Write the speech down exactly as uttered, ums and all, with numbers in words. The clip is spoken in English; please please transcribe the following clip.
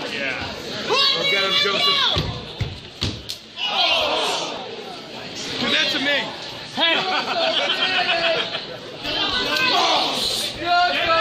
Yeah. Go get him, Joseph. Do that to me. Hey.